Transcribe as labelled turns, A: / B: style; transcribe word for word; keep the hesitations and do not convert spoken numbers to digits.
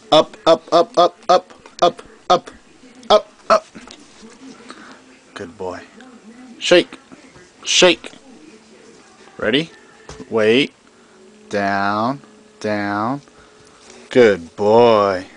A: Up, up, up, up, up, up, up, up, up. Good boy. Shake. Shake. Ready? Wait. Down, down. Good boy.